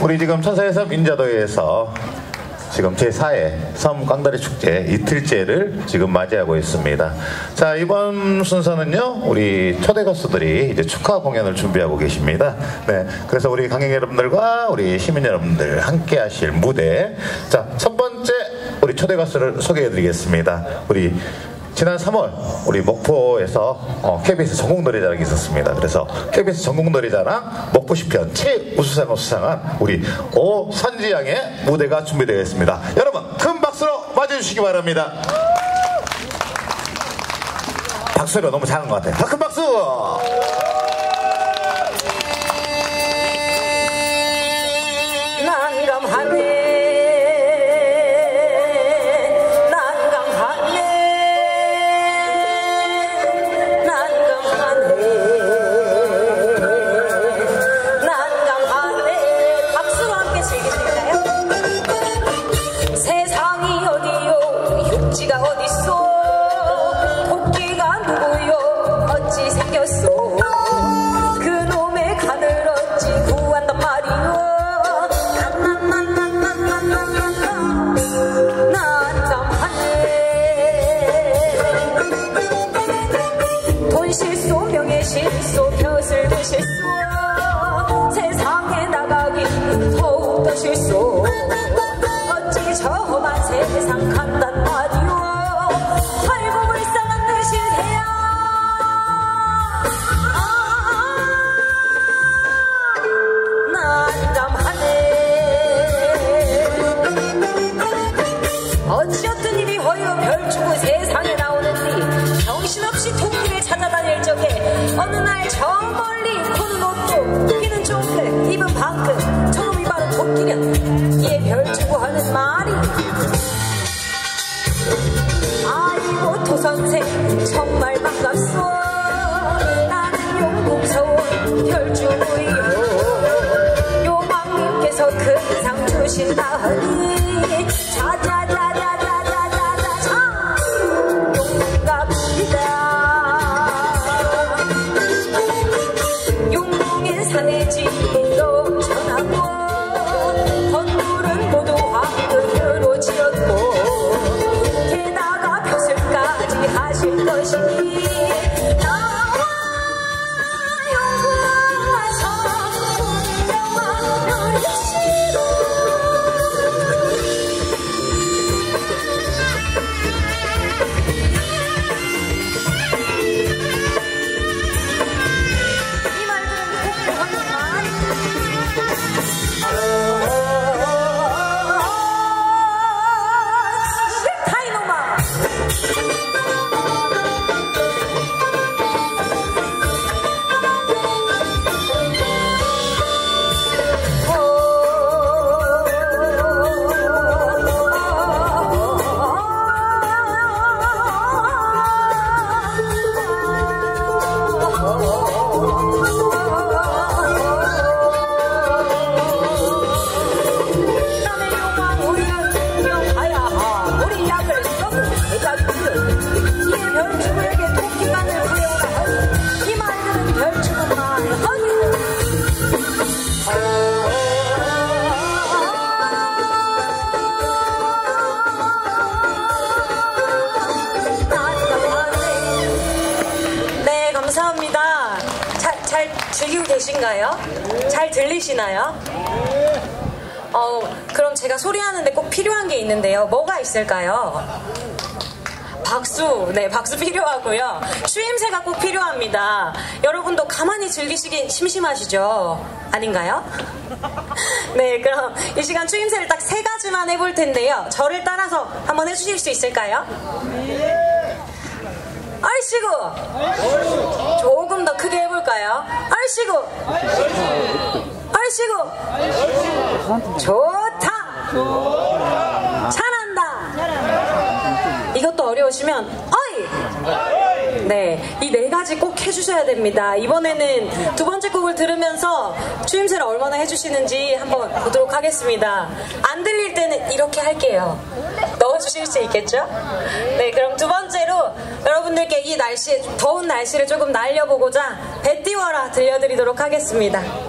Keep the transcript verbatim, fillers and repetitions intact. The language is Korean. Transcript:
우리 지금 천사의섬 인자도에서 지금 제사 회 섬 깡다리 축제 이틀째를 지금 맞이하고 있습니다. 자, 이번 순서는요, 우리 초대 가수들이 이제 축하 공연을 준비하고 계십니다. 네, 그래서 우리 관객 여러분들과 우리 시민 여러분들 함께 하실 무대. 자, 첫 번째 우리 초대 가수를 소개해 드리겠습니다. 우리 지난 삼월 우리 목포에서 어, 케이비에스 전국노래자랑이 있었습니다. 그래서 케이비에스 전국노래자랑 목포시편 최우수상을 수상한 우리 오선지 양의 무대가 준비되어 있습니다. 여러분 큰 박수로 맞아주시기 바랍니다. 박수로 너무 잘한 것 같아요. 더 큰 박수! 난감하네 실소 벼슬도 실소 세상에 나가기 더욱더 실소 어찌 저만 세상 간단 말이오 아이고 불쌍한 내 신세야 난감하네 어찌어떤 일이 허여 별주고 세상에 나오는디 정신없이 토끼를 찾아다닐 적에 어느 날 저 멀리 코는 옷도 귀는 쫑긋 입은 방긋 저놈이 바로 토끼련 얘 별주고 하는 말이 아이고 토선생 정말 반갑소 나는 용궁서원 별주고요 요망님께서 큰 상 주신다 하니 자자자자자자자자 참 용궁갑니다 산의 집으로 전하고 건물은 모두 황금으로 지었고 게다가 벼슬까지 하실 것이니 나와 영광 와서 운명만 누리시고 감사합니다. 잘, 잘 즐기고 계신가요? 잘 들리시나요? 어, 그럼 제가 소리하는데 꼭 필요한 게 있는데요. 뭐가 있을까요? 박수, 네, 박수 필요하고요. 추임새가 꼭 필요합니다. 여러분도 가만히 즐기시기 심심하시죠? 아닌가요? 네, 그럼 이 시간 추임새를 딱 세 가지만 해볼 텐데요. 저를 따라서 한번 해주실 수 있을까요? 얼씨구! 조금 더 크게 해볼까요? 얼씨구! 얼씨구! 좋다! 잘한다! 이것도 어려우시면 어이! 네, 이 네 가지 꼭 해주셔야 됩니다. 이번에는 두 번째 곡을 들으면서 추임새를 얼마나 해주시는지 한번 보도록 하겠습니다. 안 들릴 때는 이렇게 할게요. 넣어주실 수 있겠죠? 네, 그럼 두 번째로 여러분들께 이 날씨, 더운 날씨를 조금 날려보고자 배 띄워라 들려드리도록 하겠습니다.